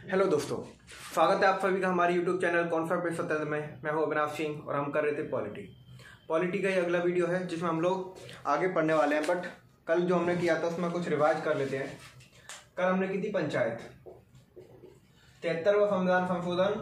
Hello दोस्तों, स्वागत है आप सभी का हमारे यूट्यूब चैनल कॉन्फिडेंस स्वतंत्र में। मैं हूं अविनाश सिंह और हम कर रहे थे पॉलिटी का ही अगला वीडियो है जिसमें हम लोग आगे पढ़ने वाले हैं। बट कल जो हमने किया था उसमें कुछ रिवाइज कर लेते हैं। कल हमने की थी पंचायत, 73वां संविधान संशोधन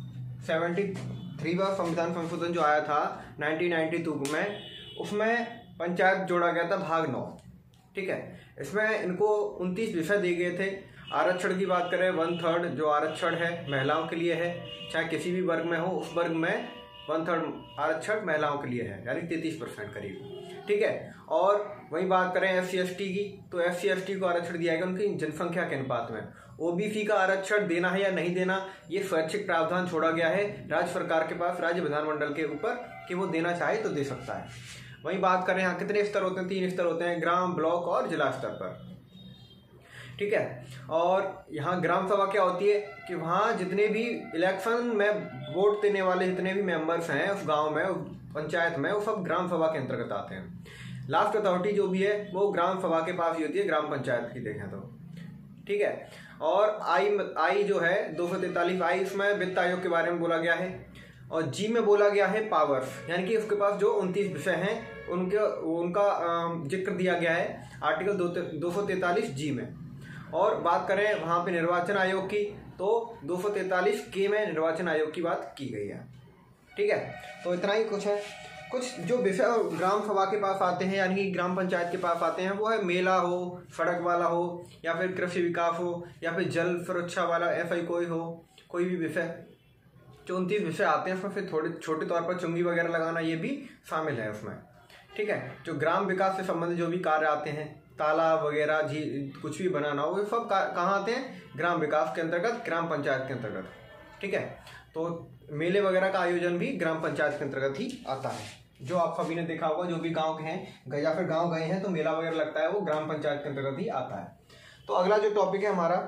73वां संविधान संशोधन जो आया था 1992 में, उसमें पंचायत जोड़ा गया था भाग 9। ठीक है, इसमें इनको 29 विषय दिए गए थे। आरक्षण की बात करें 1/3 जो आरक्षण है महिलाओं के लिए है, चाहे किसी भी वर्ग में हो उस वर्ग में 1/3 आरक्षण महिलाओं के लिए है, यानी 33% करीब। ठीक है, और वहीं बात करें SC/ST की, तो SC/ST को आरक्षण दिया गया उनकी जनसंख्या के अनुपात में। OBC का आरक्षण देना है या नहीं देना, ये स्वैच्छिक प्रावधान छोड़ा गया है राज्य सरकार के पास, राज्य विधानमंडल के ऊपर, कि वो देना चाहे तो दे सकता है। वहीं बात करें यहाँ कितने स्तर होते हैं, 3 स्तर होते हैं, ग्राम, ब्लॉक और जिला स्तर पर। ठीक है, और यहाँ ग्राम सभा क्या होती है कि वहाँ जितने भी इलेक्शन में वोट देने वाले जितने भी मेंबर्स हैं उस गांव में, पंचायत में, वो सब ग्राम सभा के अंतर्गत आते हैं। लास्ट अथॉरिटी जो भी है वो ग्राम सभा के पास ही होती है, ग्राम पंचायत की देखें तो। ठीक है, और आई जो है 243 आई, इसमें वित्त आयोग के बारे में बोला गया है। और जी में बोला गया है पावर्स, यानी कि उसके पास जो 29 विषय हैं उनका जिक्र दिया गया है आर्टिकल 243 जी में। और बात करें वहाँ पे निर्वाचन आयोग की, तो 243 के में निर्वाचन आयोग की बात की गई है। ठीक है, तो इतना ही कुछ है। कुछ जो विषय ग्राम सभा के पास आते हैं, यानी कि ग्राम पंचायत के पास आते हैं, वो है मेला हो, सड़क वाला हो, या फिर कृषि विकास हो, या फिर जल सुरक्षा वाला, ऐसा ही कोई हो, कोई भी विषय। जो 29 विषय आते हैं उसमें फिर थोड़े छोटे तौर पर चुंगी वगैरह लगाना ये भी शामिल है उसमें। ठीक है, जो ग्राम विकास से संबंधित जो भी कार्य आते हैं, तालाब वगैरह, झील, कुछ भी बनाना हो, वो सब कहाँ आते हैं? ग्राम विकास के अंतर्गत, ग्राम पंचायत के अंतर्गत। ठीक है, तो मेले वगैरह का आयोजन भी ग्राम पंचायत के अंतर्गत ही आता है। जो आप सभी ने देखा होगा, जो भी गांव के हैं या फिर गांव गए हैं तो मेला वगैरह लगता है, वो ग्राम पंचायत के अंतर्गत ही आता है। तो अगला जो टॉपिक है हमारा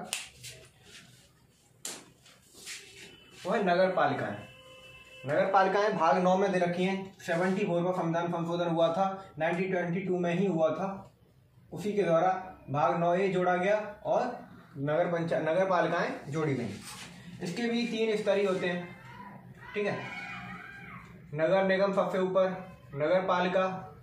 वो है नगर पालिकाएं। नगर पालिकाएं भाग 9 में दे रखी हैं। 74वां संविधान संशोधन हुआ था, 1922 में ही हुआ था, उसी के द्वारा भाग 9A जोड़ा गया और नगर पालिकाएं जोड़ी गई। इसके भी 3 स्तर ही होते हैं। ठीक है, नगर निगम सबसे ऊपर, नगर पालिका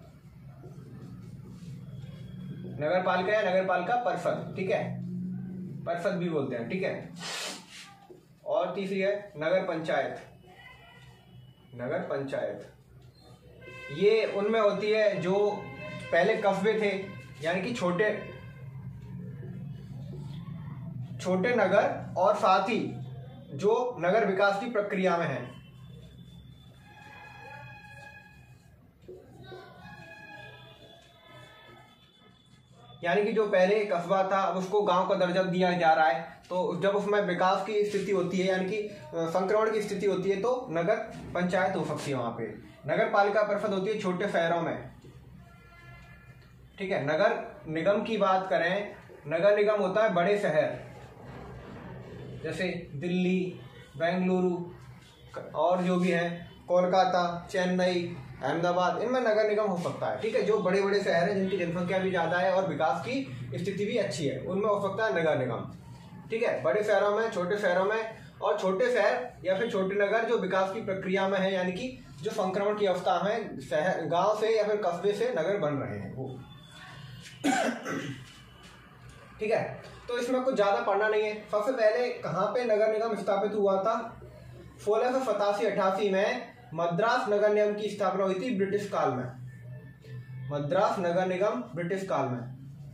या नगर पालिका परिषद। ठीक है, परिषद भी बोलते हैं। ठीक है, और तीसरी है नगर पंचायत। नगर पंचायत ये उनमें होती है जो पहले कस्बे थे, यानी कि छोटे नगर, और साथ ही जो नगर विकास की प्रक्रिया में है। यानी कि जो पहले कस्बा था अब उसको गांव का दर्जा दिया जा रहा है, तो जब उसमें विकास की स्थिति होती है, यानी कि संक्रमण की स्थिति होती है, तो नगर पंचायत हो सकती है वहां पे। नगर पालिका परिषद होती है छोटे शहरों में। ठीक है, नगर निगम की बात करें, नगर निगम होता है बड़े शहर जैसे दिल्ली, बेंगलुरु और जो भी है, कोलकाता, चेन्नई, अहमदाबाद, इनमें नगर निगम हो सकता है। ठीक है, जो बड़े बड़े शहर हैं जिनकी जनसंख्या भी ज़्यादा है और विकास की स्थिति भी अच्छी है, उनमें हो सकता है नगर निगम। ठीक है, बड़े शहरों में, छोटे शहरों में, और छोटे शहर या फिर छोटे नगर जो विकास की प्रक्रिया में है, यानी कि जो संक्रमण की अवस्था में शहर, गाँव से या फिर कस्बे से नगर बन रहे हैं वो। ठीक है, तो इसमें कुछ ज्यादा पढ़ना नहीं है। सबसे पहले कहाँ पे नगर निगम स्थापित हुआ था? 1687-88 में मद्रास नगर निगम की स्थापना हुई थी ब्रिटिश काल में। मद्रास नगर निगम ब्रिटिश काल में,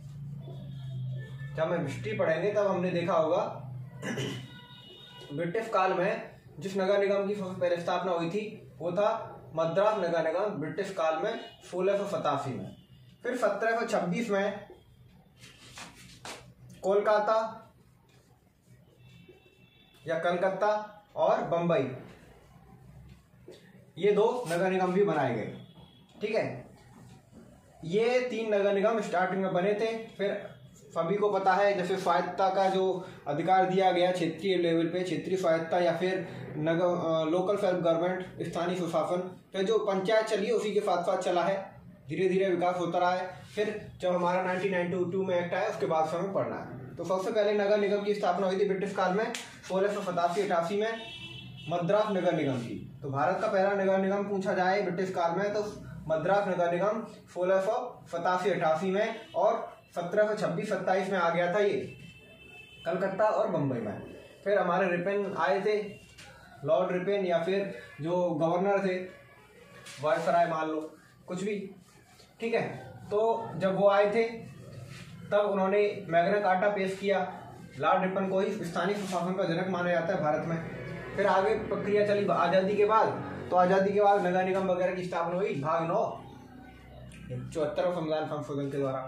जब हम हिस्ट्री पढ़ेंगे तब हमने देखा होगा ब्रिटिश काल में जिस नगर निगम की सबसे पहले स्थापना हुई थी वो था मद्रास नगर निगम, ब्रिटिश काल में 1687 में। फिर 1726 में कोलकाता या कलकत्ता और बंबई, ये 2 नगर निगम भी बनाए गए। ठीक है, ये 3 नगर निगम स्टार्टिंग में बने थे। फिर सभी को पता है जैसे स्वायत्तता का जो अधिकार दिया गया क्षेत्रीय लेवल पे, क्षेत्रीय स्वायत्तता या फिर लोकल सेल्फ गवर्नमेंट, स्थानीय सुशासन, फिर जो पंचायत चली है उसी के साथ साथ चला है, धीरे धीरे विकास होता रहा है। फिर जब हमारा 1992 में एक्ट आया उसके बाद से हमें पढ़ना है। तो सबसे पहले नगर निगम की स्थापना हुई थी ब्रिटिश काल में 1687-88 में मद्रास नगर निगम की। तो भारत का पहला नगर निगम पूछा जाए ब्रिटिश काल में तो मद्रास नगर निगम 1687-88 में, और 1726-27 में आ गया था ये कलकत्ता और बम्बई में। फिर हमारे रिपेन आए थे, लॉर्ड रिपेन, या फिर जो गवर्नर थे वायसराय मान लो, कुछ भी, ठीक है। तो जब वो आए थे तब उन्होंने मैग्ना कार्टा पेश किया। लॉर्ड रिपन को ही स्थानीय सुशासन का जनक माना जाता है भारत में। फिर आगे प्रक्रिया चली आज़ादी के बाद, तो आज़ादी के बाद नगर निगम वगैरह की स्थापना हुई भाग 9 74वें संविधान संशोधन के द्वारा।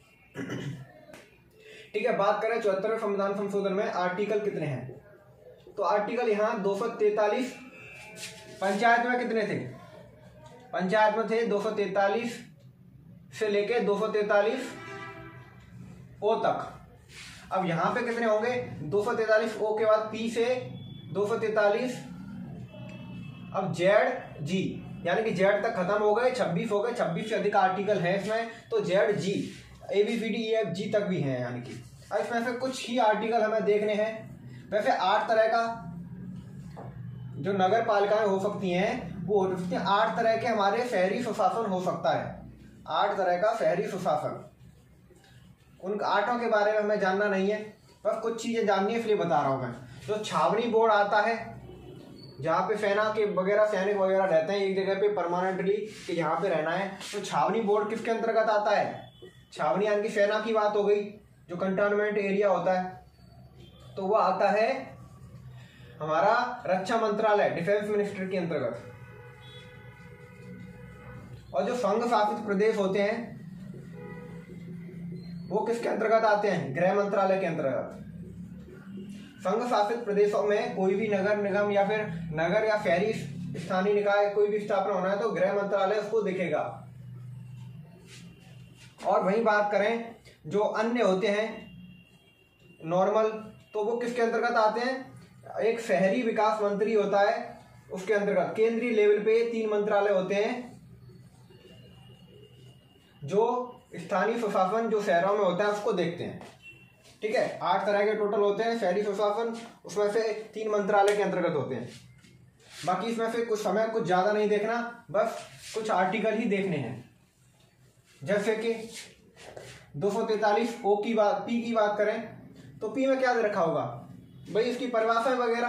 ठीक है, बात करें 74वें संविधान संशोधन में आर्टिकल कितने हैं, तो आर्टिकल यहाँ 243। पंचायत में कितने थे, पंचायत में थे 243 से लेके 243 ओ तक। अब यहाँ पे कितने होंगे, 243 ओ के बाद पी से 243 अब जेड जी, यानी कि जेड तक खत्म हो गए, 26 हो गए, 26 से अधिक आर्टिकल है इसमें, तो जेड जी ABCDEFG तक भी हैं। यानी कि अब इसमें से कुछ ही आर्टिकल हमें देखने हैं। वैसे 8 तरह का जो नगर पालिकाएं हो सकती हैं वो हो सकती हैं, 8 तरह के हमारे शहरी सुशासन हो सकता है, 8 तरह का शहरी सुशासन। उन 8 के बारे में हमें जानना नहीं है, बस कुछ चीज़ें जाननी है इसलिए बता रहा हूँ मैं। जो छावनी बोर्ड आता है, जहाँ पे सेना के वगैरह सैनिक वगैरह रहते हैं एक जगह पे परमानेंटली कि यहाँ पे रहना है, तो छावनी बोर्ड किसके अंतर्गत आता है, छावनी यानी कि सेना की बात हो गई, जो कंटोनमेंट एरिया होता है, तो वो आता है हमारा रक्षा मंत्रालय, डिफेंस मिनिस्ट्री के अंतर्गत। और जो संघ शासित प्रदेश होते हैं वो किसके अंतर्गत आते हैं, गृह मंत्रालय के अंतर्गत। संघ शासित प्रदेशों में कोई भी नगर निगम या फिर नगर या शहरी स्थानीय निकाय कोई भी स्थापना होना है तो गृह मंत्रालय उसको देखेगा। और वहीं बात करें जो अन्य होते हैं नॉर्मल, तो वो किसके अंतर्गत आते हैं, एक शहरी विकास मंत्री होता है उसके अंतर्गत। केंद्रीय लेवल पे 3 मंत्रालय होते हैं जो स्थानीय सुशासन जो शहरों में होता है उसको देखते हैं। ठीक है, 8 तरह के टोटल होते हैं शहरी सुशासन, उसमें से 3 मंत्रालय के अंतर्गत होते हैं। बाकी इसमें से कुछ समय कुछ ज़्यादा नहीं देखना, बस कुछ आर्टिकल ही देखने हैं। जैसे कि 243 ओ की बात, पी की बात करें तो पी में क्या दे रखा होगा भाई, इसकी परिभाषा वगैरह।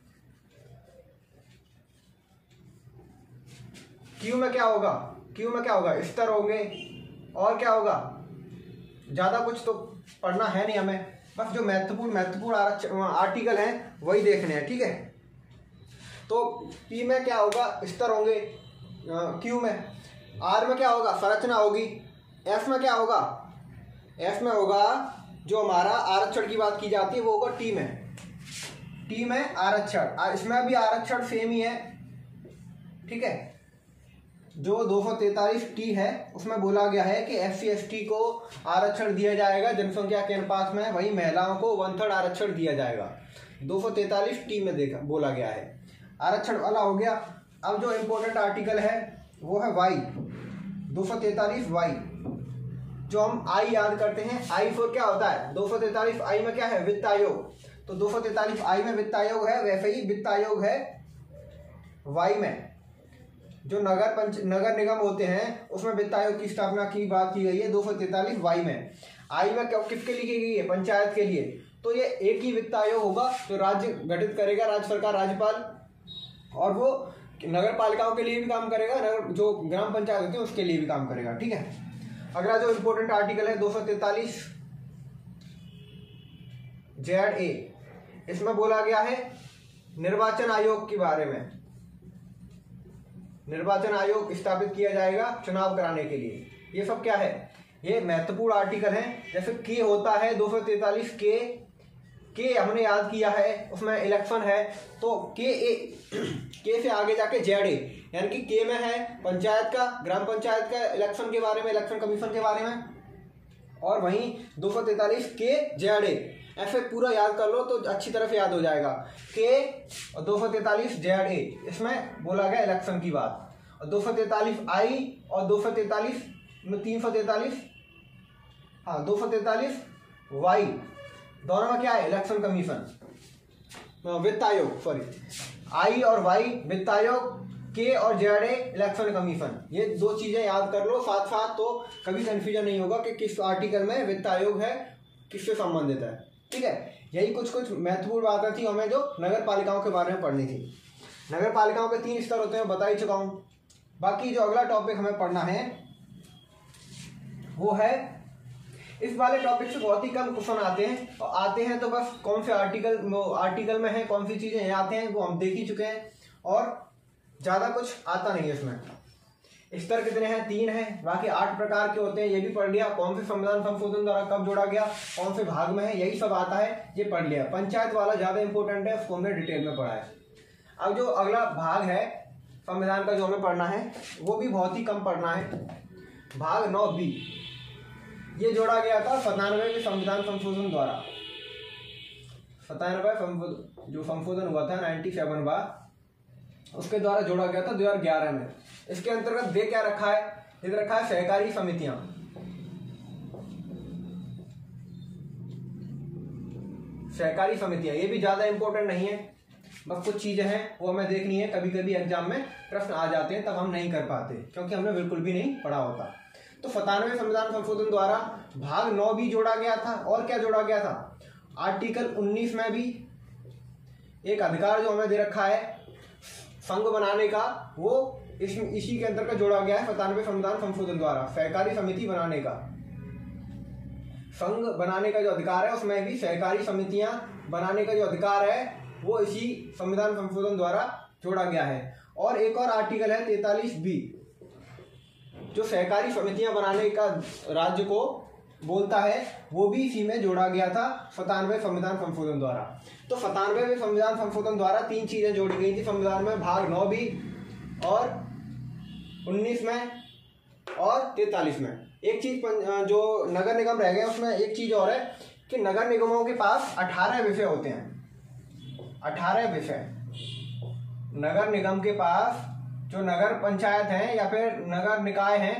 क्यू में क्या होगा, क्यू में क्या होगा, स्तर होंगे, और क्या होगा, ज़्यादा कुछ तो पढ़ना है नहीं हमें, बस जो महत्वपूर्ण आर्टिकल हैं वही देखने हैं। ठीक है, तो पी में क्या होगा, स्तर होंगे, क्यू में, आर में क्या होगा, संरचना होगी, एस में क्या होगा, एस में होगा जो हमारा आरक्षण की बात की जाती है वो होगा टी में, टी में आरक्षण। इसमें भी आरक्षण सेम ही है। ठीक है, जो 243 टी है उसमें बोला गया है कि SC ST को आरक्षण दिया जाएगा जनसंख्या के अनुपात में, वहीं महिलाओं को 1/3 आरक्षण दिया जाएगा। 243 टी में देखा बोला गया है, आरक्षण वाला हो गया। अब जो इम्पोर्टेंट आर्टिकल है वो है वाई, 243 वाई, जो हम आई याद करते हैं। आई फोर क्या होता है, 243 आई में क्या है, वित्त आयोग, तो 243 आई में वित्त आयोग है, वैसे ही वित्त आयोग है वाई में। जो नगर निगम होते हैं उसमें वित्त आयोग की स्थापना की बात की गई है 243 वाई में। आई में किसके लिए की गई है, पंचायत के लिए। तो ये एक ही वित्त आयोग होगा जो राज्य गठित करेगा, राज्य सरकार, राज्यपाल, और वो नगर पालिकाओं के लिए भी काम करेगा, नगर जो ग्राम पंचायत होती है उसके लिए भी काम करेगा। ठीक है, अगला जो इम्पोर्टेंट आर्टिकल है 243 ZA, इसमें बोला गया है निर्वाचन आयोग के बारे में। निर्वाचन आयोग स्थापित किया जाएगा चुनाव कराने के लिए। ये सब क्या है, ये महत्वपूर्ण आर्टिकल हैं। जैसे के होता है 243 के हमने याद किया है, उसमें इलेक्शन है, तो के से आगे जाके ZA, यानी कि के में है पंचायत का, ग्राम पंचायत का इलेक्शन के बारे में, इलेक्शन कमीशन के बारे में, और वहीं 243 के ZA, ऐसे पूरा याद कर लो तो अच्छी तरह से याद हो जाएगा। के और 243 ZA, इसमें बोला गया इलेक्शन की बात। और 243 आई और 243 में 343, हाँ 243 वाई, दोनों में क्या है, इलेक्शन कमीशन, वित्त आयोग, सॉरी, आई और वाई वित्त आयोग, के और जेड इलेक्शन कमीशन। ये दो चीजें याद कर लो साथ साथ, तो कभी कंफ्यूजन नहीं होगा कि किस आर्टिकल में वित्त आयोग है, किससे संबंधित है। ठीक है, यही कुछ कुछ महत्वपूर्ण बातें थी हमें जो नगर पालिकाओं के बारे में पढ़नी थी। नगर पालिकाओं के 3 स्तर होते हैं, बता ही चुका हूँ। बाकी जो अगला टॉपिक हमें पढ़ना है वो है, इस वाले टॉपिक से बहुत ही कम क्वेश्चन आते हैं, और आते हैं तो बस कौन से आर्टिकल में है, कौन सी चीजें आते हैं वो हम देख ही चुके हैं, और ज्यादा कुछ आता नहीं है इसमें। स्तर कितने हैं, 3 हैं, बाकी 8 प्रकार के होते हैं, ये भी पढ़ लिया। कौन से संविधान संशोधन द्वारा कब जोड़ा गया, कौन से भाग में है, यही सब आता है, ये पढ़ लिया। पंचायत वाला ज्यादा इंपॉर्टेंट है, उसको हमने डिटेल में पढ़ा है। अब जो अगला भाग है संविधान का जो हमें पढ़ना है वो भी बहुत ही कम पढ़ना है, भाग 9B। ये जोड़ा गया था 97वें संविधान संशोधन द्वारा। 97वां जो संशोधन हुआ था 97वां, उसके द्वारा जोड़ा गया था 2011 में। इसके अंतर्गत दे क्या रखा है, इधर रखा है सहकारी समितियां। सहकारी समितियां ये भी ज्यादा इंपॉर्टेंट नहीं है, बस कुछ चीजें हैं वो हमें देखनी है। कभी कभी एग्जाम में प्रश्न आ जाते हैं, तब हम नहीं कर पाते क्योंकि हमने बिल्कुल भी नहीं पढ़ा होता। तो 97वें संविधान संशोधन द्वारा भाग 9B जोड़ा गया था, और क्या जोड़ा गया था, आर्टिकल 19 में भी एक अधिकार जो हमें दे रखा है संघ बनाने का, वो इसी के अंतर्गत जोड़ा गया है 97वें संविधान संशोधन द्वारा। सहकारी समिति बनाने का, संघ बनाने का जो अधिकार है, उसमें भी सहकारी समितियां बनाने का जो अधिकार है वो इसी संविधान संशोधन द्वारा जोड़ा गया है। और एक और आर्टिकल है 43B, जो सहकारी समितियां बनाने का राज्य को बोलता है, वो भी इसी में जोड़ा गया था 97वें संविधान संशोधन द्वारा। तो 97वें संविधान संशोधन द्वारा 3 चीजें जोड़ी गई थी संविधान में, भाग 9B और 19 में और 43 में। एक चीज जो नगर निगम रह गए उसमें एक चीज और है कि नगर निगमों के पास 18 विषय होते हैं। 18 विषय नगर निगम के पास, जो नगर पंचायत हैं या फिर नगर निकाय हैं,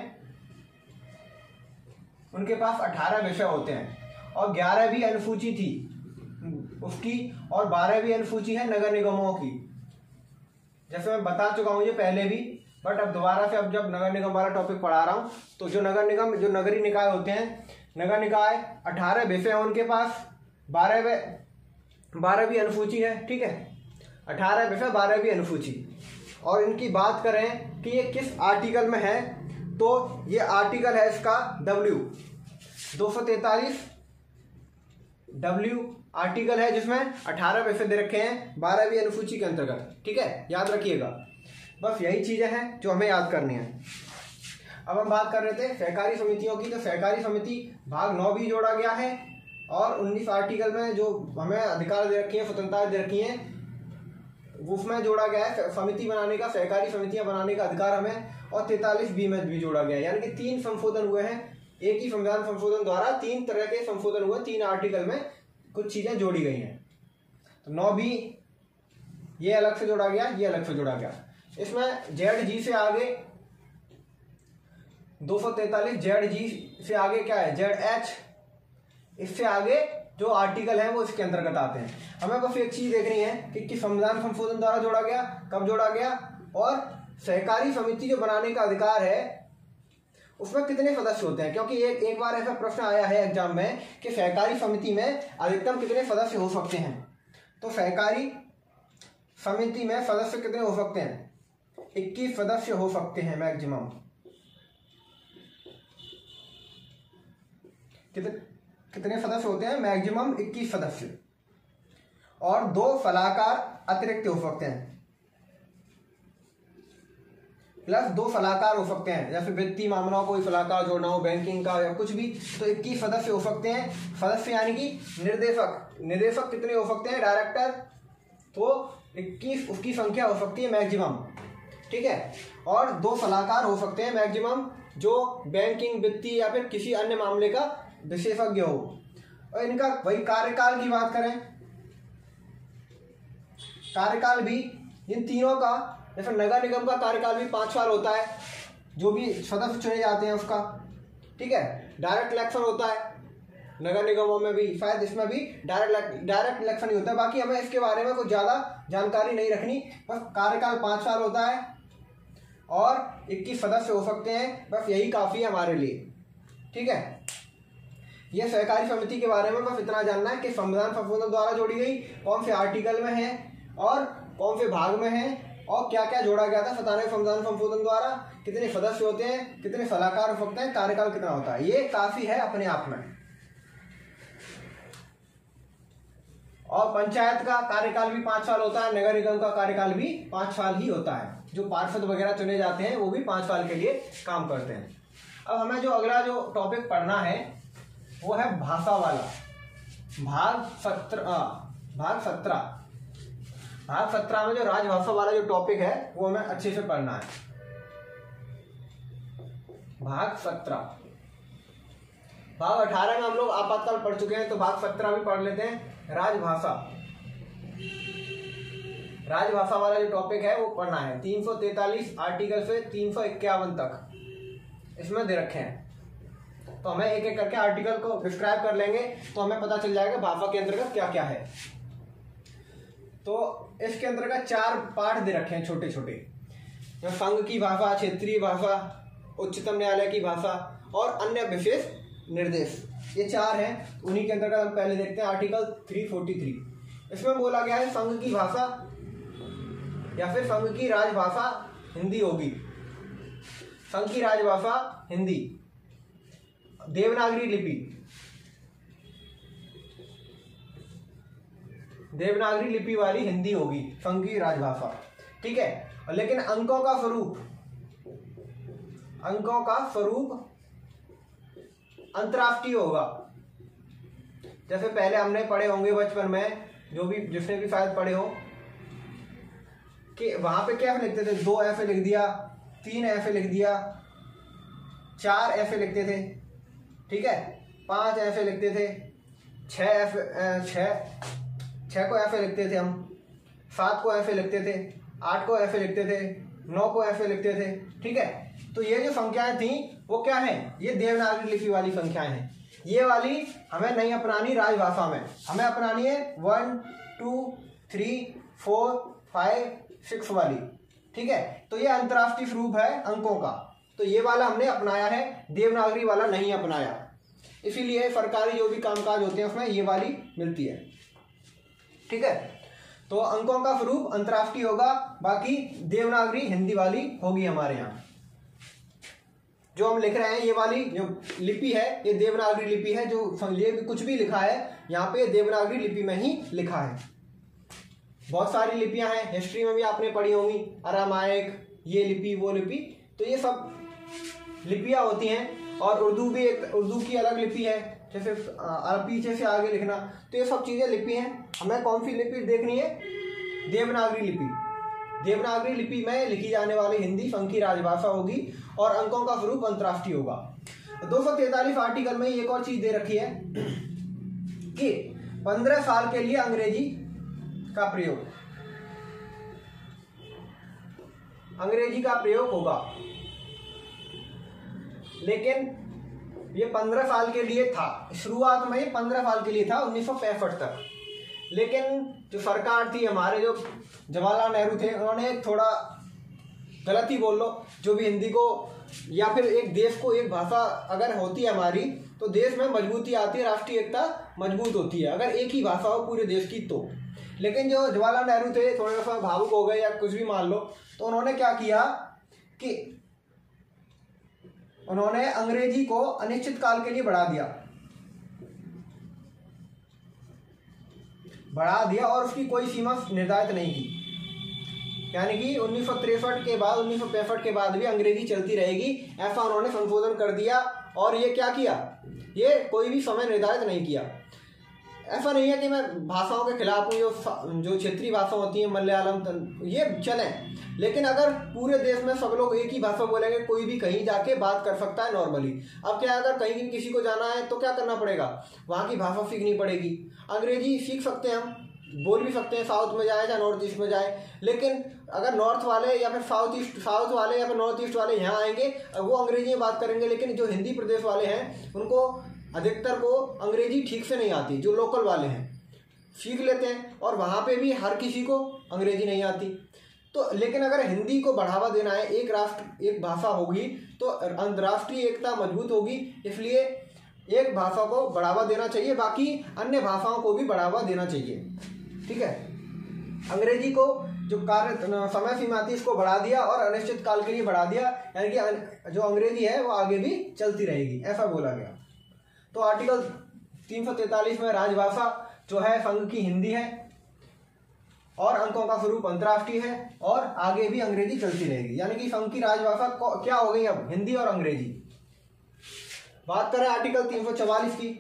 उनके पास 18 विषय होते हैं, और 11वीं अनुसूची थी उसकी, और 12वीं अनुसूची है नगर निगमों की। जैसे मैं बता चुका हूं ये पहले भी, बट अब दोबारा से, अब जब नगर निगम वाला टॉपिक पढ़ा रहा हूं, तो जो नगर निगम, जो नगरीय निकाय होते हैं, नगर निकाय 18 विषय है उनके पास, 12वीं अनुसूची है। ठीक है, 18 विषय, 12वीं अनुसूची। और इनकी बात करें कि ये किस आर्टिकल में है, तो ये आर्टिकल है इसका W 243 W आर्टिकल है, जिसमें 18 विषय दे रखे हैं 12वीं अनुसूची के अंतर्गत। ठीक है, याद रखिएगा। बस यही चीजें हैं जो हमें याद करनी है। अब हम बात कर रहे थे सहकारी समितियों की, तो सहकारी समिति भाग 9B जोड़ा गया है, और 19 आर्टिकल में जो हमें अधिकार दे रखी है, स्वतंत्रता दे रखी है, उसमें जोड़ा गया है समिति बनाने का, सहकारी समितियां बनाने का अधिकार हमें, और 43B में भी जोड़ा गया है। यानी कि 3 संशोधन हुए हैं एक ही संविधान संशोधन द्वारा, 3 तरह के संशोधन हुए, 3 आर्टिकल में कुछ चीजें जोड़ी गई हैं। तो 9B ये अलग से जोड़ा गया, ये अलग से जोड़ा गया। इसमें ZG से आगे 243 ZG से आगे क्या है, ZH, इससे आगे जो आर्टिकल है वो इसके अंतर्गत आते हैं। हमें बस एक चीज देखनी है कि संविधान संशोधन द्वारा जोड़ा गया, कब जोड़ा गया, और सहकारी समिति जो बनाने का अधिकार है उसमें कितने सदस्य होते हैं। क्योंकि एक बार ऐसा प्रश्न आया है एग्जाम में कि सहकारी समिति में अधिकतम कितने सदस्य हो सकते हैं। तो सहकारी समिति में सदस्य कितने हो सकते हैं, 21 सदस्य हो सकते हैं मैक्सिमम। कितने सदस्य होते हैं, मैक्सिमम 21 सदस्य, और 2 सलाहकार अतिरिक्त हो सकते हैं, प्लस 2 सलाहकार हो सकते हैं, जैसे वित्तीय मामलों कोई सलाहकार जोड़ना हो, बैंकिंग का या कुछ भी, तो 21 सदस्य हो सकते हैं। सदस्य यानी कि निदेशक कितने हो सकते हैं, डायरेक्टर, तो 21 उसकी संख्या हो सकती है मैक्सिमम। ठीक है, और 2 सलाहकार हो सकते हैं मैक्सिमम, जो बैंकिंग, वित्तीय या फिर किसी अन्य मामले का विशेषज्ञ हो। और इनका वही कार्यकाल की बात करें, कार्यकाल भी इन तीनों का, जैसे नगर निगम का कार्यकाल भी 5 साल होता है, जो भी सदस्य चुने जाते हैं उसका। ठीक है, डायरेक्ट इलेक्शन होता है, नगर निगमों में भी, शायद इसमें भी डायरेक्ट इलेक्शन ही होता है। बाकी हमें इसके बारे में कुछ ज़्यादा जानकारी नहीं रखनी। बस कार्यकाल 5 साल होता है और 21 सदस्य हो सकते हैं, बस यही काफ़ी है हमारे लिए। ठीक है, ये सहकारी समिति के बारे में बस इतना जानना है कि संविधान संशोधन द्वारा जोड़ी गई, कौन से आर्टिकल में है और कौन से भाग में है और क्या क्या जोड़ा गया था 97 संविधान संशोधन द्वारा, कितने सदस्य होते हैं, कितने सलाहकार हो सकते हैं, कार्यकाल कितना होता है, ये काफी है अपने आप में। और पंचायत का कार्यकाल भी 5 साल होता है, नगर निगम का कार्यकाल भी 5 साल ही होता है। जो पार्षद वगैरह चुने जाते हैं वो भी 5 साल के लिए काम करते हैं। अब हमें जो अगला जो टॉपिक पढ़ना है वो है भाषा वाला, भाग 17। भाग 17 में जो राजभाषा वाला जो टॉपिक है वो हमें अच्छे से पढ़ना है। भाग 17, भाग 18 में हम लोग आपातकाल पढ़ चुके हैं, तो भाग 17 भी पढ़ लेते हैं। राजभाषा, राजभाषा वाला जो टॉपिक है वो पढ़ना है। 343 आर्टिकल से 351 तक इसमें दे रखे हैं, तो हमें एक एक करके आर्टिकल को डिस्क्राइब कर लेंगे तो हमें पता चल जाएगा भाषा के अंतर्गत क्या क्या है। तो इसके अंतर्गत 4 पार्ट दे रखे हैं छोटे छोटे, जो संघ की भाषा, क्षेत्रीय भाषा, उच्चतम न्यायालय की भाषा और अन्य विशेष निर्देश, ये 4 हैं। उन्हीं के अंतर्गत हम पहले देखते हैं आर्टिकल 343। इसमें बोला गया है संघ की भाषा या फिर संघ की राजभाषा हिंदी होगी। संघ की राजभाषा हिंदी, देवनागरी लिपि, देवनागरी लिपि वाली हिंदी होगी संघ की राजभाषा। ठीक है, लेकिन अंकों का स्वरूप, अंकों का स्वरूप अंतर्राष्ट्रीय होगा। जैसे पहले हमने पढ़े होंगे बचपन में, जो भी जिसने भी शायद पढ़े हो, कि वहां पे क्या लिखते थे, 2 ऐसे लिख दिया, 3 ऐसे लिख दिया, 4 ऐसे लिखते थे। ठीक है, 5 ऐसे लिखते थे, 6 को ऐसे लिखते थे हम, 7 को ऐसे लिखते थे, 8 को ऐसे लिखते थे, 9 को ऐसे लिखते थे। ठीक है, तो ये जो संख्याएं थी वो क्या है, ये देवनागरी लिपि वाली संख्याएं हैं। ये वाली हमें नहीं अपनानी राजभाषा में, हमें अपनानी है 1 2 3 4 5 6 वाली। ठीक है, तो ये अंतर्राष्ट्रीय स्वरूप है अंकों का, तो ये वाला हमने अपनाया है, देवनागरी वाला नहीं अपनाया। इसीलिए सरकारी जो भी कामकाज होते हैं उसमें ये वाली मिलती है। ठीक है, तो अंकों का स्वरूप अंतर्राष्ट्रीय होगा, बाकी देवनागरी हिंदी वाली होगी हमारे यहाँ। जो हम लिख रहे हैं ये वाली जो लिपि है ये देवनागरी लिपि है, जो ये कुछ भी लिखा है यहाँ पे देवनागरी लिपि में ही लिखा है। बहुत सारी लिपियां हैं, हिस्ट्री में भी आपने पढ़ी होंगी, अरामायिक, ये लिपि वो लिपि, तो ये सब लिपियां होती हैं। और उर्दू भी एक, उर्दू की अलग लिपि है, जैसे पीछे से आगे लिखना, तो ये सब चीज़ें लिपि हैं। हमें कौन सी लिपि देखनी है, देवनागरी लिपि। देवनागरी लिपि में लिखी जाने वाली हिंदी संघ की राजभाषा होगी और अंकों का स्वरूप अंतर्राष्ट्रीय होगा। 243 आर्टिकल में एक और चीज दे रखी है कि 15 साल के लिए अंग्रेजी का प्रयोग, अंग्रेजी का प्रयोग होगा। लेकिन ये 15 साल के लिए था, शुरुआत में ये 15 साल के लिए था 1965 तक। लेकिन जो सरकार थी हमारे, जो जवाहरलाल नेहरू थे, उन्होंने थोड़ा गलत ही बोल लो, जो भी हिंदी को या फिर एक देश को एक भाषा अगर होती है हमारी तो देश में मजबूती आती है, राष्ट्रीय एकता मजबूत होती है अगर एक ही भाषा हो पूरे देश की तो। लेकिन जो जवाहरलाल नेहरू थे थोड़ा सा भावुक हो गए या कुछ भी मान लो, तो उन्होंने क्या किया कि उन्होंने अंग्रेजी को अनिश्चित काल के लिए बढ़ा दिया और उसकी कोई सीमा निर्धारित नहीं की। यानी कि 1963 के बाद 1965 के बाद भी अंग्रेजी चलती रहेगी, ऐसा उन्होंने संशोधन कर दिया। और ये क्या किया, ये कोई भी समय निर्धारित नहीं किया। ऐसा नहीं है कि मैं भाषाओं के खिलाफ हूँ, जो क्षेत्रीय भाषा होती है मलयालम ये चलें, लेकिन अगर पूरे देश में सब लोग एक ही भाषा बोलेंगे, कोई भी कहीं जाके बात कर सकता है नॉर्मली। अब क्या, अगर कहीं भी किसी को जाना है तो क्या करना पड़ेगा, वहाँ की भाषा सीखनी पड़ेगी। अंग्रेजी सीख सकते हैं, हम बोल भी सकते हैं, साउथ में जाए या नॉर्थ ईस्ट में जाए। लेकिन अगर नॉर्थ वाले या फिर साउथ वाले या फिर नॉर्थ ईस्ट वाले यहाँ आएंगे, वो अंग्रेजी में बात करेंगे, लेकिन जो हिंदी प्रदेश वाले हैं उनको अधिकतर को अंग्रेजी ठीक से नहीं आती, जो लोकल वाले हैं सीख लेते हैं, और वहाँ पे भी हर किसी को अंग्रेजी नहीं आती। तो लेकिन अगर हिंदी को बढ़ावा देना है, एक राष्ट्र एक भाषा होगी तो अंतर्राष्ट्रीय एकता मजबूत होगी, इसलिए एक भाषा को बढ़ावा देना चाहिए, बाकी अन्य भाषाओं को भी बढ़ावा देना चाहिए। ठीक है, अंग्रेजी को जो कार्य समय सीमा थी इसको बढ़ा दिया और अनिश्चित काल के लिए बढ़ा दिया, यानी कि जो अंग्रेजी है वो आगे भी चलती रहेगी, ऐसा बोला गया। तो आर्टिकल 343 में राजभाषा जो है संघ की हिंदी है और अंकों का स्वरूप अंतर्राष्ट्रीय है और आगे भी अंग्रेजी चलती रहेगी, यानी कि संघ की राजभाषा क्या हो गई अब, हिंदी और अंग्रेजी। बात करें आर्टिकल 344 की,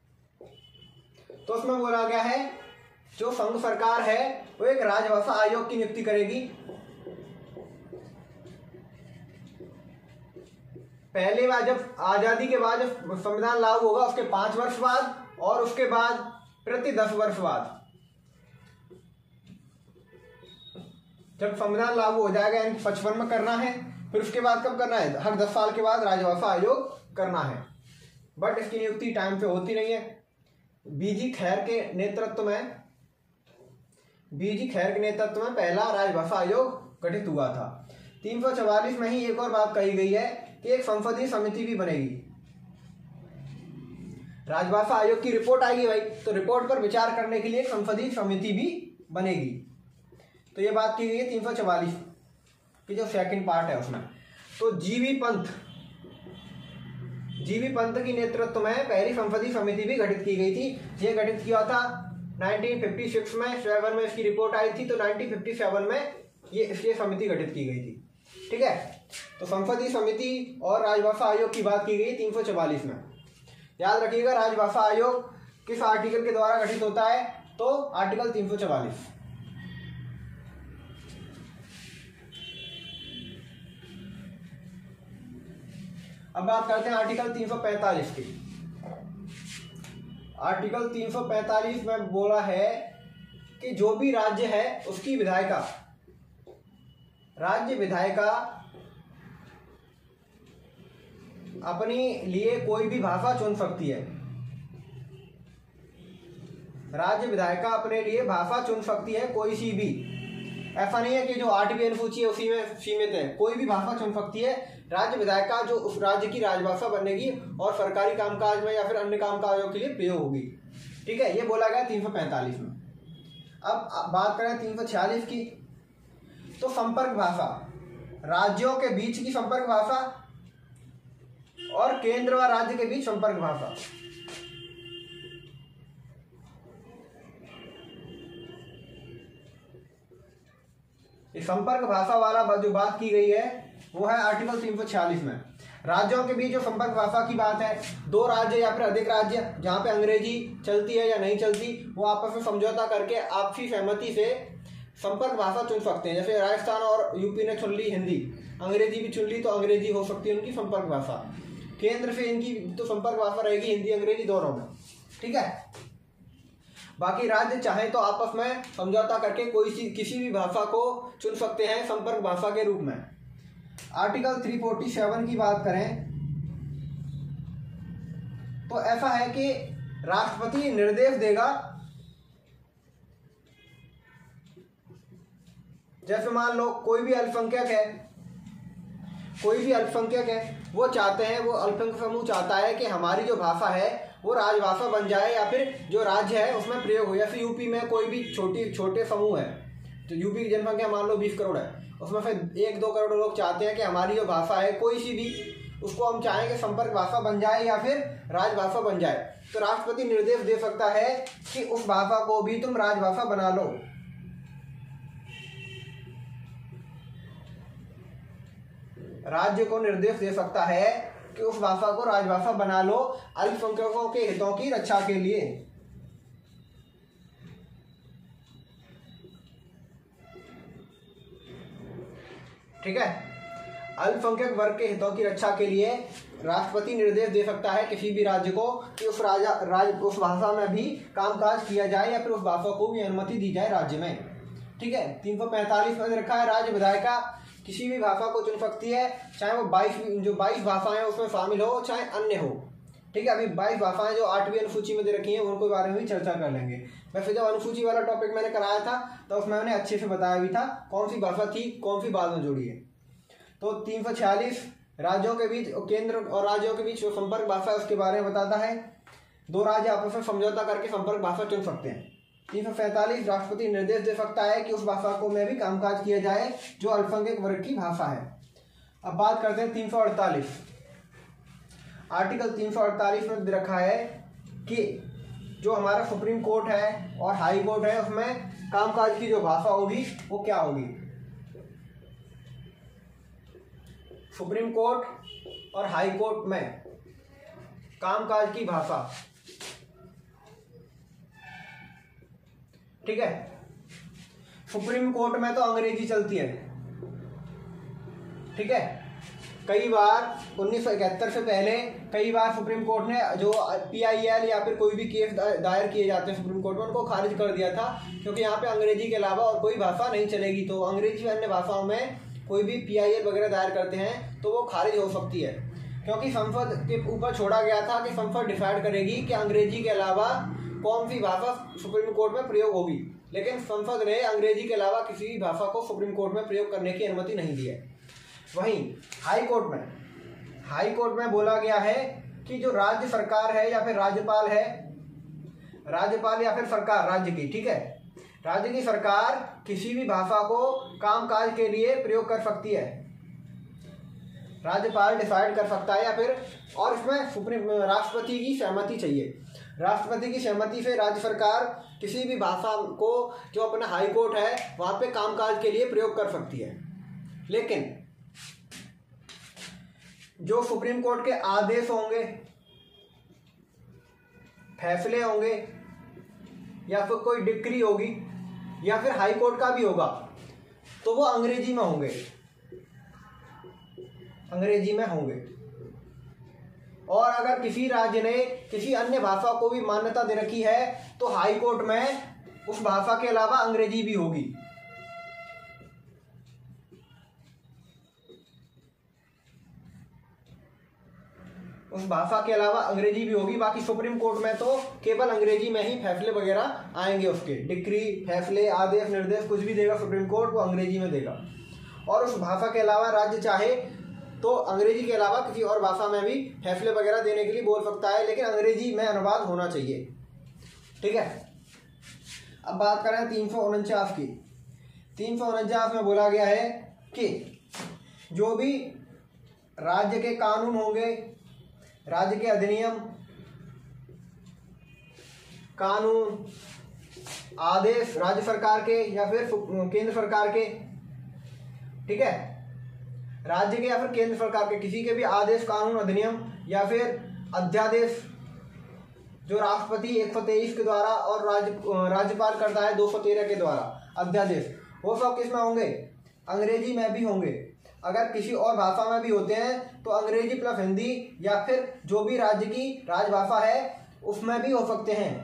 तो उसमें बोला गया है जो संघ सरकार है वो एक राजभाषा आयोग की नियुक्ति करेगी। पहले बार जब आजादी के बाद जब संविधान लागू होगा उसके 5 वर्ष बाद, और उसके बाद प्रति 10 वर्ष बाद जब संविधान लागू हो जाएगा, यानी 55 में करना है, फिर उसके बाद कब करना है, हर 10 साल के बाद राजभाषा आयोग करना है। बट इसकी नियुक्ति टाइम पे होती नहीं है। बीजी खैर के नेतृत्व में पहला राजभाषा आयोग गठित हुआ था। 344 में ही एक और बात कही गई है कि एक संसदीय समिति भी बनेगी। राजभाषा आयोग की रिपोर्ट आएगी भाई, तो रिपोर्ट पर विचार करने के लिए एक संसदीय समिति भी बनेगी। तो ये बात की गई है 344 की जो सेकंड पार्ट है उसमें। तो जीवी पंत की नेतृत्व में पहली संसदीय समिति भी गठित की गई थी। ये गठित किया था 1956 में, 7 में इसकी रिपोर्ट आई थी, तो 1957 में ये समिति गठित की गई थी। ठीक है, तो संसदीय समिति और राजभाषा आयोग की बात की गई 344 में। याद रखिएगा राजभाषा आयोग किस आर्टिकल के द्वारा गठित होता है, तो आर्टिकल 344। अब बात करते हैं आर्टिकल 345 की। आर्टिकल 345 में बोला है कि जो भी राज्य है उसकी राज्य विधायिका अपने लिए कोई भी भाषा चुन सकती है। राज्य विधायिका अपने लिए भाषा चुन सकती है, कोई सी भी। ऐसा नहीं है कि जो 8वीं अनुसूची है उसी में सीमित है, कोई भी भाषा चुन सकती है। राज्य विधायिका जो उस राज्य की राजभाषा बनेगी और सरकारी कामकाज में या फिर अन्य कामकाजों के लिए प्रयोग होगी। ठीक है, ये बोला गया 345 में। अब बात करें 346 की, तो संपर्क भाषा, राज्यों के बीच की संपर्क भाषा और केंद्र व राज्य के बीच संपर्क भाषा। इस संपर्क भाषा वाला जो बात की गई है वो है आर्टिकल 346 में। राज्यों के बीच जो संपर्क भाषा की बात है, 2 राज्य या फिर अधिक राज्य जहाँ पे अंग्रेजी चलती है या नहीं चलती, वो आपस में समझौता करके आपसी सहमति से संपर्क भाषा चुन सकते हैं। जैसे राजस्थान और यूपी ने चुन ली हिंदी, अंग्रेजी भी चुन ली, तो अंग्रेजी हो सकती है उनकी संपर्क भाषा। केंद्र से इनकी तो संपर्क भाषा रहेगी हिंदी अंग्रेजी दोनों में। ठीक है, बाकी राज्य चाहे तो आपस में समझौता करके किसी भी भाषा को चुन सकते हैं संपर्क भाषा के रूप में। आर्टिकल 347 की बात करें तो ऐसा है कि राष्ट्रपति निर्देश देगा, जैसे मान लो कोई भी अल्पसंख्यक है, वो चाहते हैं, वो अल्पसंख्यक समूह चाहता है कि हमारी जो भाषा है वो राजभाषा बन जाए या फिर जो राज्य है उसमें प्रयोग हो। जैसे यूपी में कोई भी छोटे समूह है, तो यूपी की जनसंख्या मान लो 20 करोड़ है, उसमें से 1-2 करोड़ लोग चाहते हैं कि हमारी जो भाषा है कोई सी भी, उसको हम चाहें कि संपर्क भाषा बन जाए या फिर राजभाषा बन जाए, तो राष्ट्रपति निर्देश दे सकता है कि उस भाषा को भी तुम राजभाषा बना लो। राज्य को निर्देश दे सकता है कि उस भाषा को राजभाषा बना लो अल्पसंख्यकों के हितों की रक्षा के लिए। ठीक है, अल्पसंख्यक वर्ग के हितों की रक्षा के लिए राष्ट्रपति निर्देश दे सकता है किसी भी राज्य को कि उस भाषा में भी कामकाज किया जाए या फिर उस भाषा को भी अनुमति दी जाए राज्य में। ठीक है, 345 में रखा है राज्य विधायिका किसी भी भाषा को चुन सकती है, चाहे वो 22 भाषाएं उसमें शामिल हो चाहे अन्य हो। ठीक है, अभी 22 भाषाएं जो 8वीं अनुसूची में दे रखी हैं उनको बारे में भी चर्चा कर लेंगे। वैसे जब अनुसूची वाला टॉपिक मैंने कराया था तो उसमें मैंने अच्छे से बताया भी था कौन सी भाषा थी, कौन सी बाद में जोड़ी है। तो 346 राज्यों के बीच, केंद्र और राज्यों के बीच जो संपर्क भाषा है उसके बारे में बताता है। 2 राज्य आपस में समझौता करके संपर्क भाषा चुन सकते हैं। 347 राष्ट्रपति निर्देश दे सकता है कि उस भाषा को में भी कामकाज किया जाए जो अल्पसंख्यक वर्ग की भाषा है। अब बात करते हैं 348। आर्टिकल 348 में दे रखा है कि जो हमारा सुप्रीम कोर्ट है और हाई कोर्ट है उसमें कामकाज की जो भाषा होगी वो क्या होगी। सुप्रीम कोर्ट और हाई कोर्ट में कामकाज की भाषा, ठीक है। सुप्रीम कोर्ट में तो अंग्रेजी चलती है, ठीक है। कई बार 1971 से पहले कई बार सुप्रीम कोर्ट ने जो PIL या फिर कोई भी केस दायर किए जाते हैं सुप्रीम कोर्ट में उनको खारिज कर दिया था, क्योंकि यहाँ पे अंग्रेजी के अलावा और कोई भाषा नहीं चलेगी। तो अंग्रेजी व अन्य भाषाओं में कोई भी PIL वगैरह दायर करते हैं तो वो खारिज हो सकती है, क्योंकि संसद के ऊपर छोड़ा गया था कि संसद डिसाइड करेगी कि अंग्रेजी के अलावा कौन सी भाषा सुप्रीम कोर्ट में प्रयोग होगी। लेकिन संसद ने अंग्रेजी के अलावा किसी भी भाषा को सुप्रीम कोर्ट में प्रयोग करने की अनुमति नहीं दी है। वहीं हाई कोर्ट में बोला गया है कि जो राज्य सरकार है या फिर राज्यपाल है, राज्यपाल या फिर सरकार राज्य की, ठीक है, राज्य की सरकार किसी भी भाषा को कामकाज के लिए प्रयोग कर सकती है। राज्यपाल डिसाइड कर सकता है या फिर, और इसमें सुप्रीम राष्ट्रपति की सहमति चाहिए। राष्ट्रपति की सहमति से राज्य सरकार किसी भी भाषा को जो अपना हाई कोर्ट है वहां पे कामकाज के लिए प्रयोग कर सकती है। लेकिन जो सुप्रीम कोर्ट के आदेश होंगे, फैसले होंगे या फिर कोई डिक्री होगी या फिर हाई कोर्ट का भी होगा तो वो अंग्रेजी में होंगे, अंग्रेजी में होंगे। और अगर किसी राज्य ने किसी अन्य भाषा को भी मान्यता दे रखी है तो हाई कोर्ट में उस भाषा के अलावा अंग्रेजी भी होगी। उस भाषा के अलावा अंग्रेजी भी होगी। बाकी सुप्रीम कोर्ट में तो केवल अंग्रेजी में ही फैसले वगैरह आएंगे, उसके डिक्री, फैसले, आदेश, निर्देश कुछ भी देगा सुप्रीम कोर्ट वो अंग्रेजी में देगा। और उस भाषा के अलावा राज्य चाहे तो अंग्रेजी के अलावा किसी और भाषा में भी फैसले वगैरह देने के लिए बोल सकता है, लेकिन अंग्रेजी में अनुवाद होना चाहिए, ठीक है। अब बात करें 349 की। 349 में बोला गया है कि जो भी राज्य के कानून होंगे, राज्य के अधिनियम, कानून, आदेश राज्य सरकार के या फिर केंद्र सरकार के, ठीक है, राज्य के या फिर केंद्र सरकार के किसी के भी आदेश, कानून, अधिनियम या फिर अध्यादेश जो राष्ट्रपति 123 के द्वारा और राज्यपाल करता है 213 के द्वारा अध्यादेश, वो सब किस में होंगे? अंग्रेजी में भी होंगे। अगर किसी और भाषा में भी होते हैं तो अंग्रेजी प्लस हिंदी या फिर जो भी राज्य की राजभाषा है उसमें भी हो सकते हैं,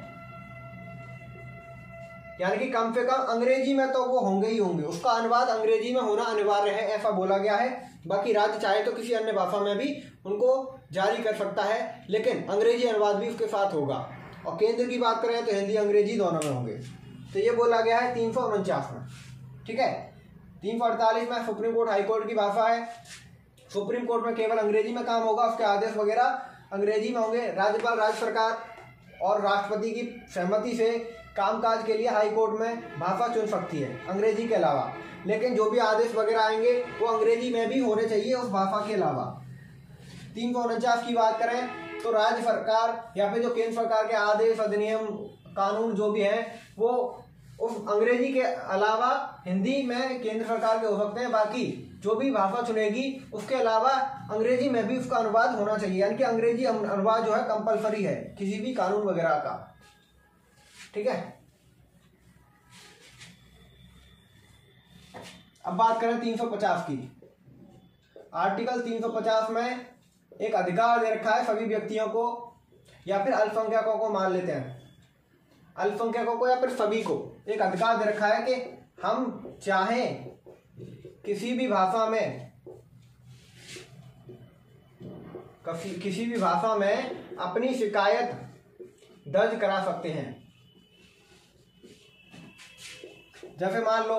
यानी कि कम से कम अंग्रेजी में तो वो होंगे ही होंगे, उसका अनुवाद अंग्रेजी में होना अनिवार्य है, ऐसा बोला गया है। बाकी राज्य चाहे तो किसी अन्य भाषा में भी उनको जारी कर सकता है, लेकिन अंग्रेजी अनुवाद भी उसके साथ होगा। और केंद्र की बात करें तो हिंदी अंग्रेजी दोनों में होंगे। तो ये बोला गया है 349 में, ठीक है। 348 में सुप्रीम कोर्ट हाई कोर्ट की भाषा है, सुप्रीम कोर्ट में केवल अंग्रेजी में काम होगा, उसके आदेश वगैरह अंग्रेजी में होंगे। राज्यपाल, राज्य सरकार और राष्ट्रपति की सहमति से कामकाज के लिए हाई कोर्ट में भाषा चुन सकती है अंग्रेजी के अलावा, लेकिन जो भी आदेश वगैरह आएंगे वो अंग्रेजी में भी होने चाहिए उस भाषा के अलावा। 349 की बात करें तो राज्य सरकार या फिर जो केंद्र सरकार के आदेश, अधिनियम, कानून जो भी हैं वो उस अंग्रेजी के अलावा हिंदी में केंद्र सरकार के हो सकते हैं। बाकी जो भी भाषा चुनेगी उसके अलावा अंग्रेजी में भी उसका अनुवाद होना चाहिए, यानी कि अंग्रेजी अनुवाद जो है कंपलसरी है किसी भी कानून वगैरह का, ठीक है। अब बात करें 350 की। आर्टिकल 350 में एक अधिकार दे रखा है सभी व्यक्तियों को या फिर अल्पसंख्यकों को, मान लेते हैं अल्पसंख्यकों को या फिर सभी को एक अधिकार दे रखा है कि हम चाहें किसी भी भाषा में किसी भी भाषा में अपनी शिकायत दर्ज करा सकते हैं। जैसे मान लो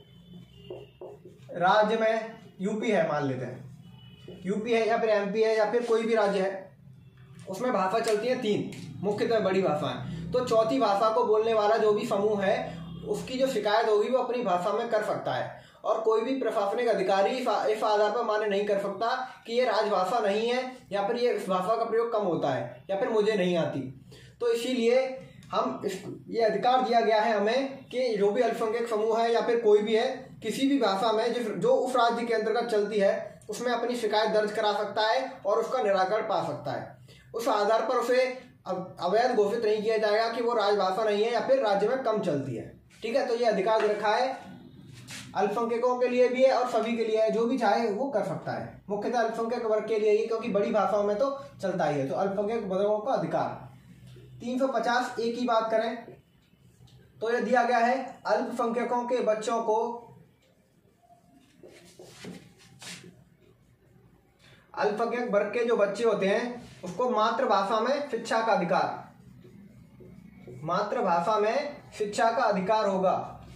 राज्य में यूपी है, मान लेते हैं यूपी है या फिर एमपी है या फिर कोई भी राज्य है, उसमें भाषा चलती है 3 मुख्यतः बड़ी भाषाएं। तो चौथी भाषा को बोलने वाला जो भी समूह है उसकी जो शिकायत होगी वो अपनी भाषा में कर सकता है, और कोई भी प्रशासनिक अधिकारी इस आधार पर मान्य नहीं कर सकता कि ये राजभाषा नहीं है या फिर ये इस भाषा का प्रयोग कम होता है या फिर मुझे नहीं आती। तो इसीलिए ये अधिकार दिया गया है हमें कि जो भी अल्पसंख्यक समूह है या फिर कोई भी है, किसी भी भाषा में जो उस राज्य के अंतर्गत चलती है उसमें अपनी शिकायत दर्ज करा सकता है और उसका निराकरण पा सकता है। उस आधार पर उसे अवैध घोषित नहीं किया जाएगा कि वो राजभाषा नहीं है या फिर राज्य में कम चलती है। ठीक है, तो ये अधिकार रखा है, अल्पसंख्यकों के लिए भी है और सभी के लिए है, जो भी चाहे वो कर सकता है। मुख्यतः अल्पसंख्यक वर्ग के लिए ही, क्योंकि बड़ी भाषाओं में तो चलता ही है। तो अल्पसंख्यक वर्गों का अधिकार 350A की बात करें तो यह दिया गया है, अल्पसंख्यकों के बच्चों को अल्पसंख्यक वर्ग के जो बच्चे होते हैं उसको मातृभाषा में शिक्षा का अधिकार, मातृभाषा में शिक्षा का अधिकार होगा।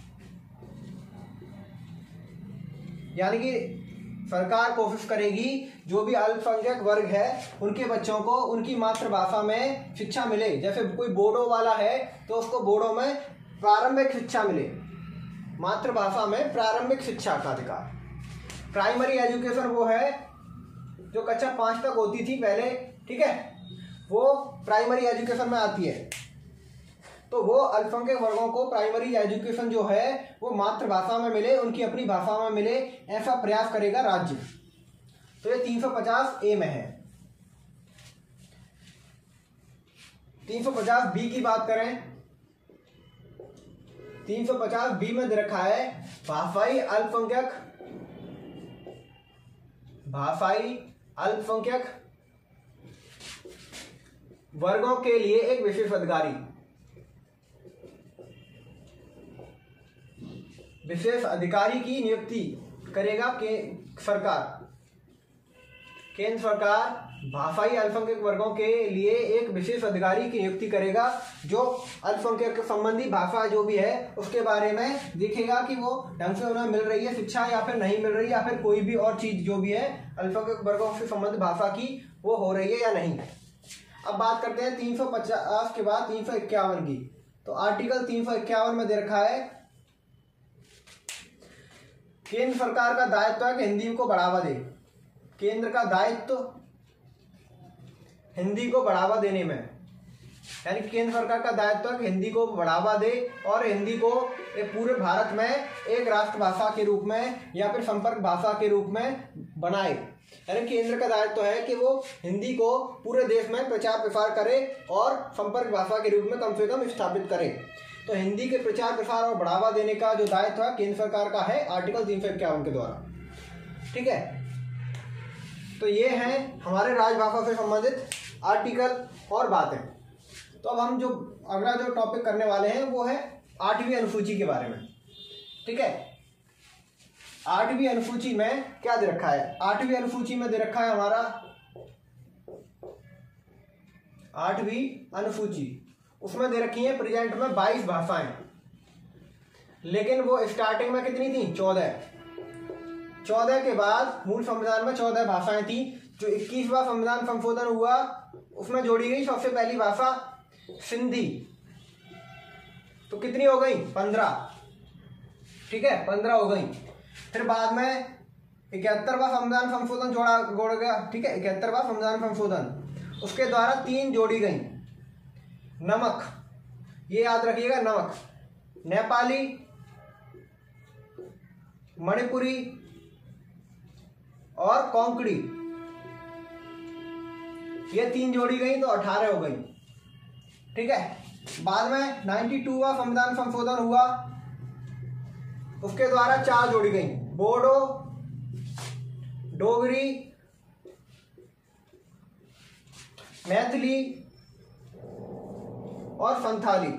यानी कि सरकार कोशिश करेगी जो भी अल्पसंख्यक वर्ग है उनके बच्चों को उनकी मातृभाषा में शिक्षा मिले। जैसे कोई बोडो वाला है तो उसको बोडो में प्रारंभिक शिक्षा मिले, मातृभाषा में प्रारंभिक शिक्षा का अधिकार। प्राइमरी एजुकेशन वो है जो कक्षा 5 तक होती थी पहले, ठीक है, वो प्राइमरी एजुकेशन में आती है। तो वो अल्पसंख्यक वर्गों को प्राइमरी एजुकेशन जो है वो मातृभाषा में मिले, उनकी अपनी भाषा में मिले, ऐसा प्रयास करेगा राज्य। तो ये 350A में है। 350B की बात करें, 350B में दे रखा है भाषाई अल्पसंख्यक वर्गों के लिए एक विशेष अधिकारी, विशेष अधिकारी की नियुक्ति करेगा केंद्र सरकार भाषाई अल्पसंख्यक वर्गों के लिए एक विशेष अधिकारी की नियुक्ति करेगा जो अल्पसंख्यक संबंधी भाषा जो भी है उसके बारे में देखेगा कि वो ढंग से उन्हें मिल रही है शिक्षा या फिर नहीं मिल रही, या फिर कोई भी और चीज जो भी है अल्पसंख्यक वर्गों से संबंधित भाषा की वो हो रही है या नहीं। अब बात करते हैं 350 के बाद 351 की। तो आर्टिकल 351 में दे रखा है केंद्र सरकार का दायित्व है कि हिंदी को बढ़ावा दे। केंद्र का दायित्व हिंदी को बढ़ावा देने में, यानी केंद्र सरकार का दायित्व है कि हिंदी को बढ़ावा दे और हिंदी को पूरे भारत में एक राष्ट्रभाषा के रूप में या फिर संपर्क भाषा के रूप में बनाए। यानी केंद्र का दायित्व है कि वो हिंदी को पूरे देश में प्रचार प्रसार करे और संपर्क भाषा के रूप में कम से कम स्थापित करे। तो हिंदी के प्रचार प्रसार और बढ़ावा देने का जो दायित्व है केंद्र सरकार का है आर्टिकल 351 के द्वारा। ठीक है, तो ये हैं हमारे राजभाषा से संबंधित आर्टिकल और बातें। तो अब हम जो अगला जो टॉपिक करने वाले हैं वो है 8वीं अनुसूची के बारे में। ठीक है, 8वीं अनुसूची में क्या दे रखा है? 8वीं अनुसूची में दे रखा है हमारा 8वीं अनुसूची, उसमें दे रखी है प्रेजेंट में 22 भाषाएं, लेकिन वो स्टार्टिंग में कितनी थी? 14 के बाद मूल संविधान में 14 भाषाएं थी। जो 21वां संविधान संशोधन हुआ उसमें जोड़ी गई सबसे पहली भाषा सिंधी, तो कितनी हो गई? 15। ठीक है, 15 हो गई। फिर बाद में 71वां संविधान संशोधन जोड़ा गया। ठीक है, 71वां संविधान संशोधन, उसके द्वारा 3 जोड़ी गई। नमक, ये याद रखिएगा, नमक, नेपाली, मणिपुरी और कोंकणी, ये 3 जोड़ी गई तो 18 हो गई। ठीक है, बाद में 92वां संविधान संशोधन हुआ, उसके द्वारा 4 जोड़ी गई। बोडो, डोगरी, मैथिली और संथाली,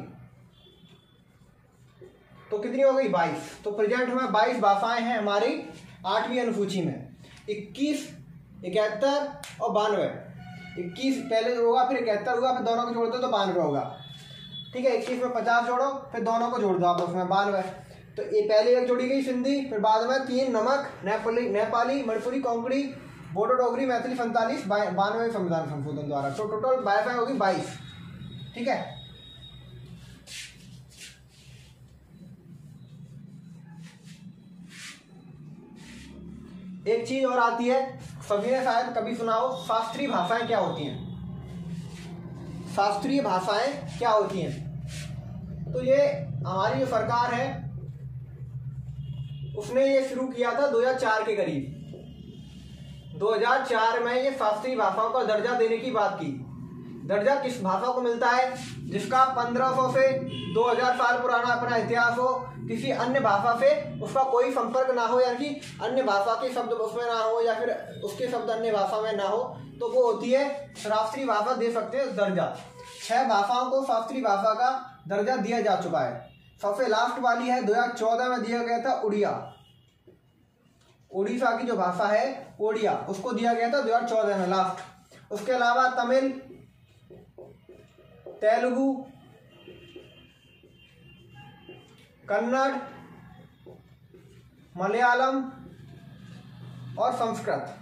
तो कितनी हो गई? 22। तो प्रेजेंट में 22 भाषाएं हैं हमारी 8वीं अनुसूची में। 21, 71 और 92 21 पहले होगा, फिर 71 होगा, फिर दोनों को जोड़ दो तो 92 होगा। ठीक है, 21 में 50 जोड़ो, फिर दोनों को जोड़ दो आप उसमें 92। तो ये पहले एक जोड़ी गई सिंधी, फिर बाद में 3 नमक, नेपाली, मणिपुरी, कोंकणी, बोडो, डोगरी, मैथिली 47 92 संविधान संशोधन द्वारा। तो टोटल वाईफाई होगी 22। ठीक है, एक चीज और आती है, सभी ने शायद कभी सुना हो, शास्त्रीय भाषाएं क्या होती हैं। शास्त्रीय भाषाएं क्या होती हैं? तो ये हमारी जो सरकार है उसने ये शुरू किया था 2004 के करीब। 2004 में ये शास्त्रीय भाषाओं का दर्जा देने की बात की। दर्जा किस भाषा को मिलता है? जिसका 1500 से 2000 साल पुराना अपना इतिहास हो, किसी अन्य भाषा से उसका कोई संपर्क ना हो, यानी कि अन्य भाषा के शब्द उसमें ना हो या फिर उसके शब्द अन्य भाषा में ना हो, तो वो होती है शास्त्रीय भाषा, दे सकते हैं दर्जा। 6 भाषाओं को शास्त्रीय भाषा का दर्जा दिया जा चुका है। सबसे लास्ट वाली है 2014 में दिया गया था उड़िया, उड़ीसा की जो भाषा है ओडिया, उसको दिया गया था 2014 में लास्ट। उसके अलावा तमिल, तेलुगु, कन्नड़, मलयालम और संस्कृत,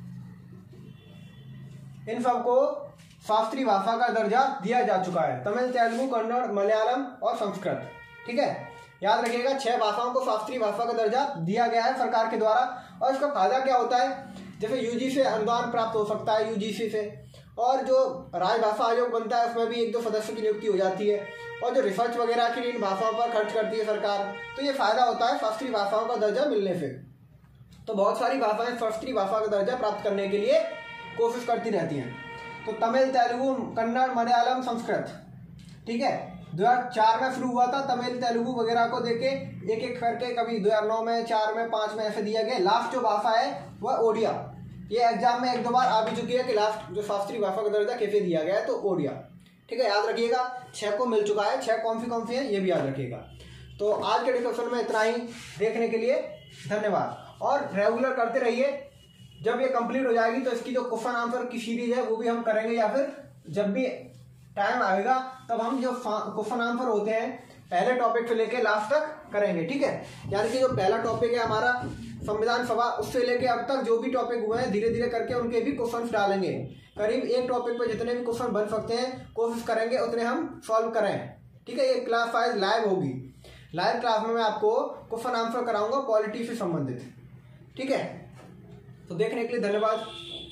इन सबको शास्त्रीय भाषा का दर्जा दिया जा चुका है। तमिल, तेलुगु, कन्नड़, मलयालम और संस्कृत। ठीक है, याद रखिएगा 6 भाषाओं को शास्त्रीय भाषा का दर्जा दिया गया है सरकार के द्वारा। और इसका फायदा क्या होता है? जैसे यूजीसी से अनुदान प्राप्त हो सकता है, यूजीसी से, और जो राजभाषा आयोग बनता है उसमें भी 1-2 सदस्य की नियुक्ति हो जाती है, और जो रिसर्च वगैरह के लिए इन भाषाओं पर खर्च करती है सरकार, तो ये फायदा होता है शास्त्रीय भाषाओं का दर्जा मिलने से। तो बहुत सारी भाषाएं शास्त्रीय भाषा का दर्जा प्राप्त करने के लिए कोशिश करती रहती हैं। तो तमिल, तेलुगु, कन्नड़, मलयालम, संस्कृत। ठीक है, 2004 में शुरू हुआ था, तमिल तेलुगु वगैरह को देके एक एक करके कभी 2009 में, 4 में, 5 में ऐसे दिया गया। लास्ट जो भाषा है वह ओडिया। ये एग्जाम में 1-2 बार आ भी चुकी है कि लास्ट जो शास्त्रीय भाषा का दर्जा कैसे दिया गया है, तो ओडिया। ठीक है, याद रखिएगा 6 को मिल चुका है। 6 कौन सी है ये भी याद रखिएगा। तो आज के डिस्कशन में इतना ही। देखने के लिए धन्यवाद, और रेगुलर करते रहिए। जब ये कंप्लीट हो जाएगी तो इसकी जो क्वेश्चन आंसर की सीरीज है वो भी हम करेंगे, या फिर जब भी टाइम आएगा तब हम जो क्वेश्चन आंसर होते हैं पहले टॉपिक से लेके लास्ट तक करेंगे। ठीक है, यानी कि जो पहला टॉपिक है हमारा संविधान सभा, उससे लेके अब तक जो भी टॉपिक हुए हैं धीरे धीरे करके उनके भी क्वेश्चंस डालेंगे। करीब एक टॉपिक पे जितने भी क्वेश्चन बन सकते हैं कोशिश करेंगे उतने हम सॉल्व करें। ठीक है, ये क्लास 5 लाइव होगी। लाइव क्लास में मैं आपको क्वेश्चन आंसर कराऊंगा पॉलिटी से संबंधित। ठीक है, तो देखने के लिए धन्यवाद।